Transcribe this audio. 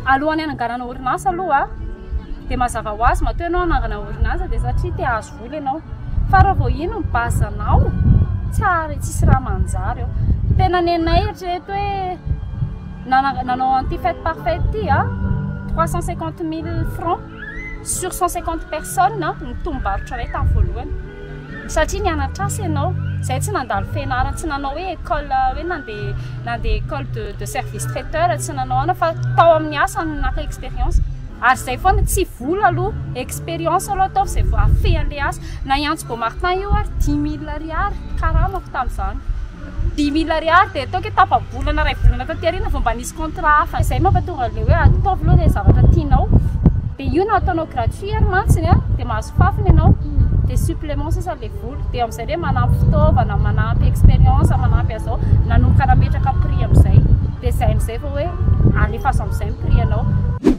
alohan'ny hananganana Orin'Asa aloha dia mazava ho azy matoa ianao hanangana Orin'Asa dia satria te azo vola ianao fa raha vao ino ny bazanao tsisy raha manjary eo tena nenay eritrereto hoe nanao an'ity fête parfaite ity 350 000 francs sur 150 personnes nitombarotra ray tamin'ny voalohany satria nianatra asa ianao zay tsy nandalo fianarana tsy nanao hoe école hoe nandeha école de service traiteur tsy nanao ana fa tao amin'ny asa naka expérience ary zay foana tsy vola aloha expérience aloha atao zay vao afeha an'le asa na Antso Bommartin io ary 10 000 ariary karamako tamin'izany 10 000 ariary dia ataoko hoe tapa-bolana ray volana taty aoriana vao mba nisy contrat hafa izay mampatonga le hoe ataovy aloha ilay zavatra tianao dia io na ataonao gratuit ary mantsiny dia mahazo fafiny ianao dia supplément sisa le vola dia amin'izay hoe manampy fitaovana manampy expérience manampy azao nanomboka nametraka prix amin'izay dia izay amin'izay fa hoe alefaso amin'izay ny prix ianao